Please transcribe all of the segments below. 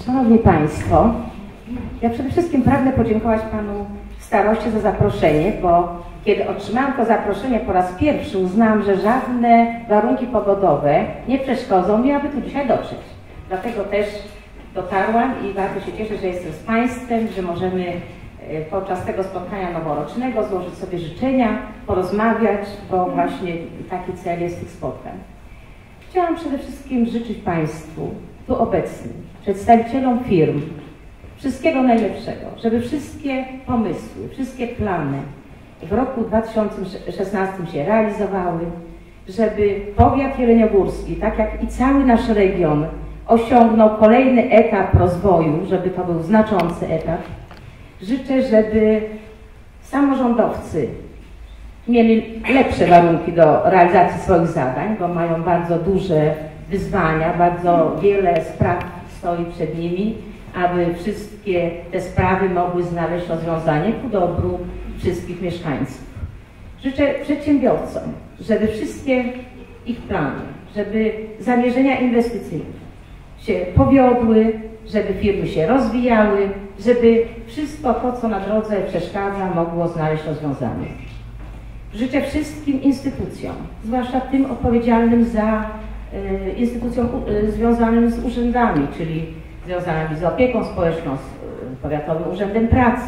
Szanowni Państwo, ja przede wszystkim pragnę podziękować Panu Staroście za zaproszenie, bo kiedy otrzymałam to zaproszenie po raz pierwszy, uznałam, że żadne warunki pogodowe nie przeszkodzą mi, aby tu dzisiaj dotrzeć. Dlatego też dotarłam i bardzo się cieszę, że jestem z Państwem, że możemy podczas tego spotkania noworocznego złożyć sobie życzenia, porozmawiać, bo właśnie taki cel jest tych spotkań. Chciałam przede wszystkim życzyć Państwu, tu obecnym, przedstawicielom firm, wszystkiego najlepszego, żeby wszystkie pomysły, wszystkie plany w roku 2016 się realizowały, żeby powiat jeleniogórski, tak jak i cały nasz region, osiągnął kolejny etap rozwoju, żeby to był znaczący etap. Życzę, żeby samorządowcy mieli lepsze warunki do realizacji swoich zadań, bo mają bardzo duże wyzwania, bardzo wiele spraw stoi przed nimi, aby wszystkie te sprawy mogły znaleźć rozwiązanie ku dobru wszystkich mieszkańców. Życzę przedsiębiorcom, żeby wszystkie ich plany, żeby zamierzenia inwestycyjne się powiodły, żeby firmy się rozwijały, żeby wszystko to, co na drodze przeszkadza, mogło znaleźć rozwiązanie. Życzę wszystkim instytucjom, zwłaszcza tym odpowiedzialnym za instytucjom związanym z urzędami, czyli związanymi z opieką społeczną, z Powiatowym Urzędem Pracy,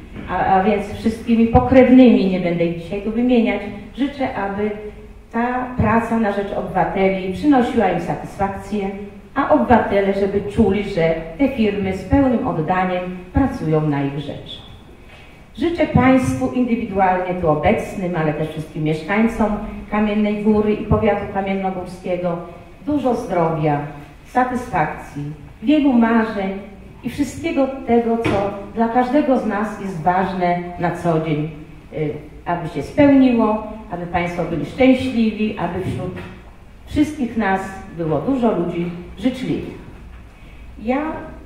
a więc wszystkimi pokrewnymi, nie będę ich dzisiaj tu wymieniać. Życzę, aby ta praca na rzecz obywateli przynosiła im satysfakcję, a obywatele, żeby czuli, że te firmy z pełnym oddaniem pracują na ich rzecz. Życzę Państwu indywidualnie tu obecnym, ale też wszystkim mieszkańcom Kamiennej Góry i powiatu kamiennogórskiego dużo zdrowia, satysfakcji, wielu marzeń i wszystkiego tego, co dla każdego z nas jest ważne na co dzień, aby się spełniło, aby Państwo byli szczęśliwi, aby wśród wszystkich nas było dużo ludzi życzliwych. Ja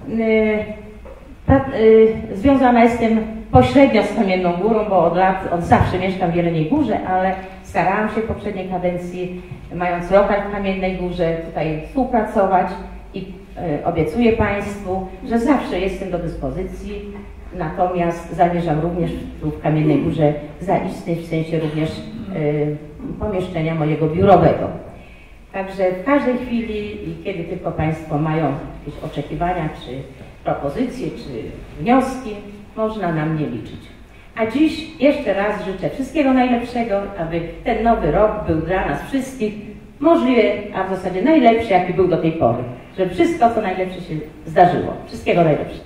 związana jestem pośrednio z Kamienną Górą, bo od zawsze mieszkam w Jeleniej Górze, ale starałam się w poprzedniej kadencji, mając lokal w Kamiennej Górze, tutaj współpracować i obiecuję Państwu, że zawsze jestem do dyspozycji, natomiast zamierzam również tu w Kamiennej Górze zaistnieć, w sensie również pomieszczenia mojego biurowego. Także w każdej chwili i kiedy tylko Państwo mają jakieś oczekiwania, czy propozycje, czy wnioski, można na mnie liczyć. A dziś jeszcze raz życzę wszystkiego najlepszego, aby ten nowy rok był dla nas wszystkich możliwie, a w zasadzie najlepszy, jaki był do tej pory. Żeby wszystko, co najlepsze się zdarzyło. Wszystkiego najlepszego.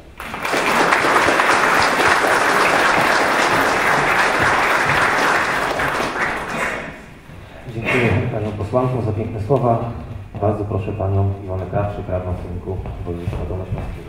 Dziękuję Panią posłankom za piękne słowa. Bardzo proszę Panią Iwonę Krawczyk, radną Sejmiku Województwa Dolnośląskiego.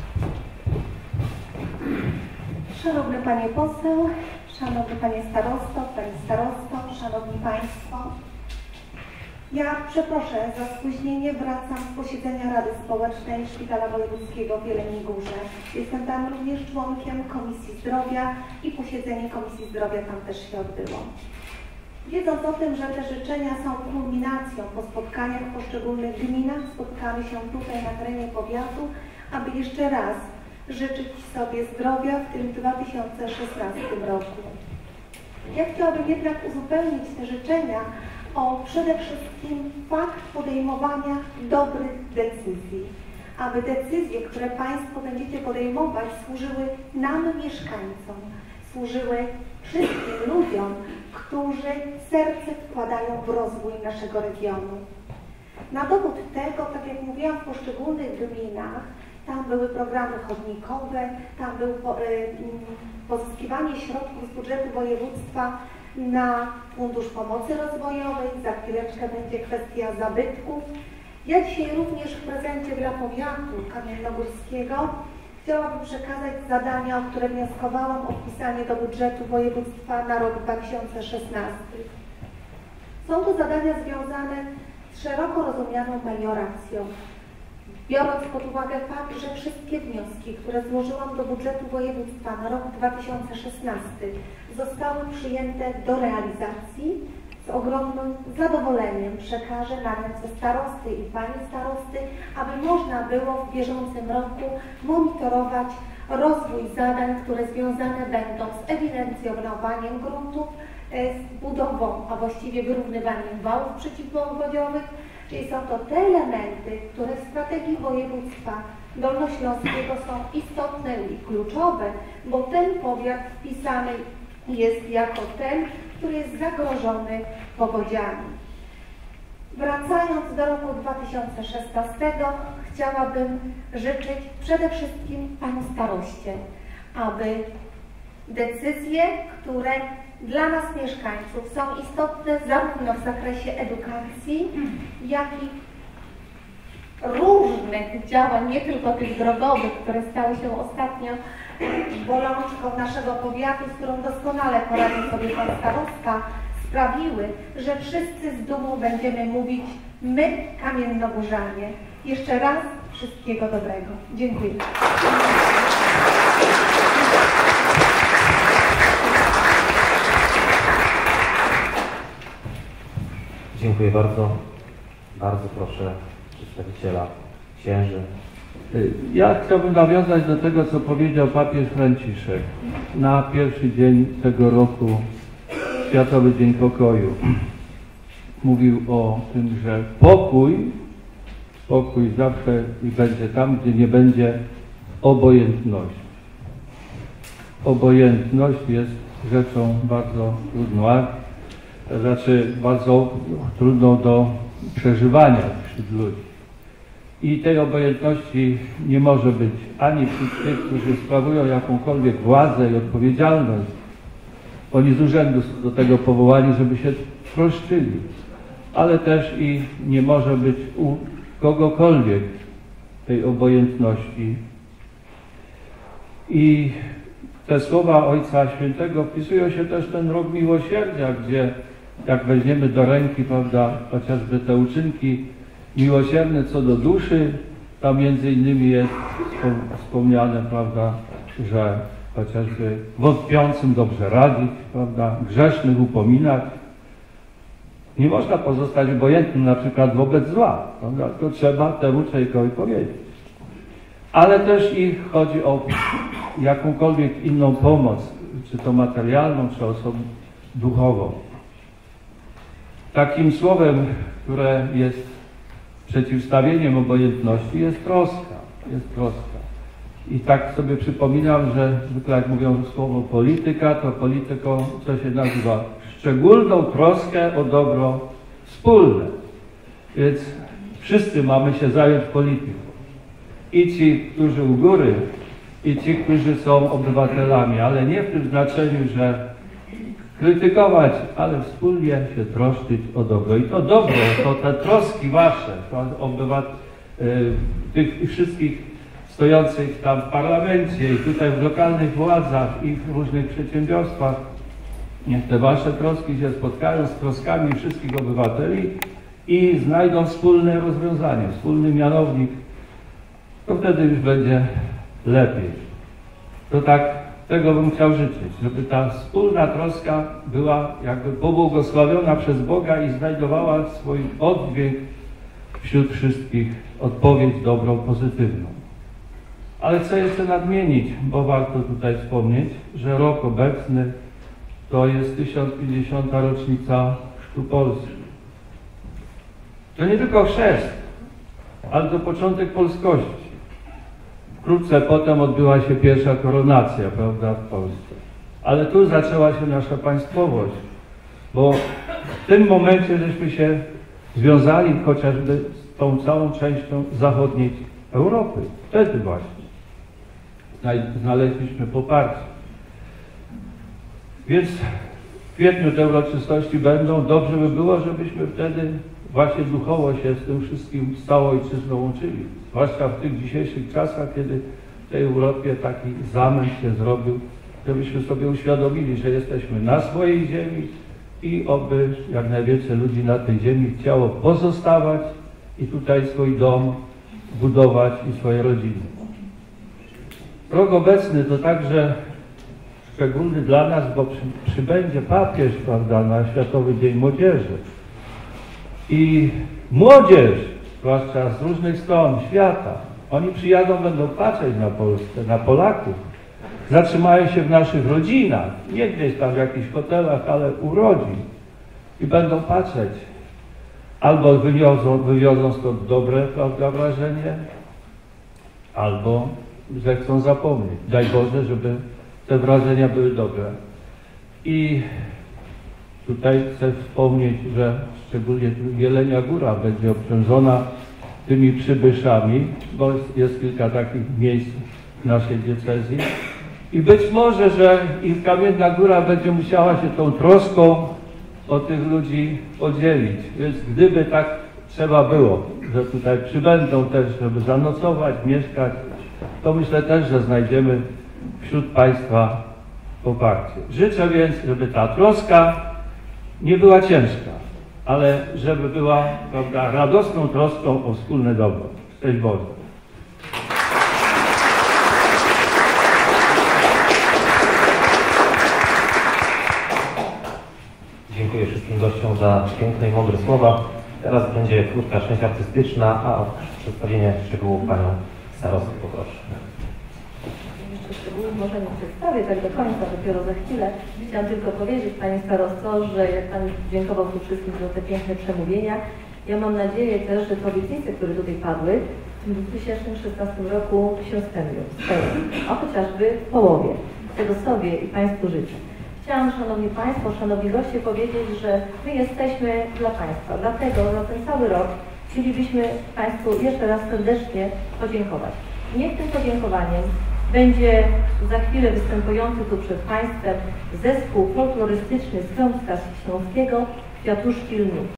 Szanowny Panie Poseł, Szanowny Panie Starosto, Pani Starosto, Szanowni Państwo. Ja przeproszę za spóźnienie, wracam z posiedzenia Rady Społecznej Szpitala Wojewódzkiego w Jeleniej Górze. Jestem tam również członkiem Komisji Zdrowia i posiedzenie Komisji Zdrowia tam też się odbyło. Wiedząc o tym, że te życzenia są kulminacją po spotkaniach w poszczególnych gminach, spotkamy się tutaj na terenie powiatu, aby jeszcze raz życzyć sobie zdrowia w tym 2016 roku. Ja chciałabym jednak uzupełnić te życzenia o przede wszystkim fakt podejmowania dobrych decyzji, aby decyzje, które Państwo będziecie podejmować, służyły nam, mieszkańcom, służyły wszystkim ludziom, którzy serce wkładają w rozwój naszego regionu. Na dowód tego, tak jak mówiłam, w poszczególnych gminach, tam były programy chodnikowe, tam było pozyskiwanie środków z budżetu województwa na Fundusz Pomocy Rozwojowej, za chwileczkę będzie kwestia zabytków. Ja dzisiaj również w prezencie dla powiatu kamiennogórskiego chciałabym przekazać zadania, o które wnioskowałam o wpisanie do budżetu województwa na rok 2016. Są to zadania związane z szeroko rozumianą melioracją. Biorąc pod uwagę fakt, że wszystkie wnioski, które złożyłam do budżetu województwa na rok 2016 zostały przyjęte do realizacji, z ogromnym zadowoleniem przekażę na ręce starosty i pani starosty, aby można było w bieżącym roku monitorować rozwój zadań, które związane będą z ewidencjonowaniem gruntów, z budową, a właściwie wyrównywaniem wałów przeciwpowodziowych, czyli są to te elementy, które w strategii województwa dolnośląskiego są istotne i kluczowe, bo ten powiat wpisany jest jako ten, który jest zagrożony powodziami. Wracając do roku 2016, chciałabym życzyć przede wszystkim panu staroście, aby decyzje, które dla nas mieszkańców są istotne zarówno w zakresie edukacji, jak i różnych działań, nie tylko tych drogowych, które stały się ostatnio bolączką naszego powiatu, z którą doskonale poradził sobie pan starosta, sprawiły, że wszyscy z dumą będziemy mówić my, kamiennogórzanie. Jeszcze raz wszystkiego dobrego. Dziękuję. Dziękuję bardzo. Bardzo proszę przedstawiciela księży. Ja chciałbym nawiązać do tego, co powiedział papież Franciszek na pierwszy dzień tego roku, Światowy Dzień Pokoju. Mówił o tym, że pokój zawsze i będzie tam, gdzie nie będzie obojętności. Obojętność jest rzeczą bardzo trudną, bardzo trudną do przeżywania wśród ludzi. I tej obojętności nie może być ani wśród tych, którzy sprawują jakąkolwiek władzę i odpowiedzialność. Oni z urzędu są do tego powołani, żeby się troszczyli, ale też i nie może być u kogokolwiek tej obojętności. I te słowa Ojca Świętego wpisują się też w ten rok miłosierdzia, gdzie jak weźmiemy do ręki, prawda, chociażby te uczynki miłosierne co do duszy, tam między innymi jest wspomniane, prawda, że chociażby wątpiącym dobrze radzić, prawda, grzesznych upominać. Nie można pozostać obojętnym na przykład wobec zła, prawda, to trzeba temu człowiekowi powiedzieć. Ale też i chodzi o jakąkolwiek inną pomoc, czy to materialną, czy osobą duchową. Takim słowem, które jest przeciwstawieniem obojętności, jest troska. I tak sobie przypominam, że zwykle jak mówią słowo polityka, to polityką co się nazywa szczególną troskę o dobro wspólne. Więc wszyscy mamy się zająć polityką. I ci, którzy u góry, i ci, którzy są obywatelami, ale nie w tym znaczeniu, że krytykować, ale wspólnie się troszczyć o dobro. I to dobro, to te troski wasze, tych wszystkich stojących tam w parlamencie i tutaj w lokalnych władzach i w różnych przedsiębiorstwach, niech te wasze troski się spotkają z troskami wszystkich obywateli i znajdą wspólne rozwiązanie, wspólny mianownik, to wtedy już będzie lepiej. To tak tego bym chciał życzyć, żeby ta wspólna troska była jakby pobłogosławiona przez Boga i znajdowała swój oddźwięk wśród wszystkich, odpowiedź dobrą, pozytywną. Ale chcę jeszcze nadmienić, bo warto tutaj wspomnieć, że rok obecny to jest 1050. rocznica chrztu Polski. To nie tylko chrzest, ale to początek polskości. Wkrótce potem odbyła się pierwsza koronacja, prawda, w Polsce. Ale tu zaczęła się nasza państwowość, bo w tym momencie żeśmy się związali chociażby z tą całą częścią zachodniej Europy. Wtedy właśnie znaleźliśmy poparcie. Więc w kwietniu te uroczystości będą. Dobrze by było, żebyśmy wtedy właśnie duchowo się z tym wszystkim, z całą ojczyzną łączyli. Zwłaszcza w tych dzisiejszych czasach, kiedy w tej Europie taki zamęt się zrobił, żebyśmy sobie uświadomili, że jesteśmy na swojej ziemi i oby jak najwięcej ludzi na tej ziemi chciało pozostawać i tutaj swój dom budować i swoje rodziny. Rok obecny to także szczególny dla nas, bo przybędzie papież, prawda, na Światowy Dzień Młodzieży. I młodzież, zwłaszcza z różnych stron świata, oni przyjadą, będą patrzeć na Polskę, na Polaków, zatrzymają się w naszych rodzinach, nie gdzieś tam w jakichś hotelach, ale u rodzin i będą patrzeć. Albo wywiozą stąd dobre, prawda, wrażenie, albo zechcą zapomnieć. Daj Boże, żeby te wrażenia były dobre. I tutaj chcę wspomnieć, że szczególnie Jelenia Góra będzie obciążona tymi przybyszami, bo jest kilka takich miejsc w naszej diecezji. I być może, że i Kamienna Góra będzie musiała się tą troską o tych ludzi podzielić. Więc gdyby tak trzeba było, że tutaj przybędą też, żeby zanocować, mieszkać, to myślę też, że znajdziemy wśród Państwa poparcie. Życzę więc, żeby ta troska nie była ciężka, ale żeby była, prawda, radosną troską o wspólne dobro. Szczęść Boże. Dziękuję wszystkim gościom za piękne i mądre słowa. Teraz będzie krótka część artystyczna, a o przedstawienie szczegółów panią starostę poproszę. Jeszcze szczegółów może nie przedstawię tak do końca, dopiero za chwilę. Chciałam tylko powiedzieć Pani Starosto, że jak Pan dziękował tu wszystkim za te piękne przemówienia, ja mam nadzieję też, że te obietnice, które tutaj padły, w 2016 roku się spełnią, a chociażby w połowie. Tego sobie i Państwu życzę. Chciałam, Szanowni Państwo, Szanowni goście, powiedzieć, że my jesteśmy dla Państwa. Dlatego za ten cały rok chcielibyśmy Państwu jeszcze raz serdecznie podziękować. Niech tym podziękowaniem będzie za chwilę występujący tu przed Państwem zespół folklorystyczny z Śląska Śląskiego Kwiatuszki Lnu.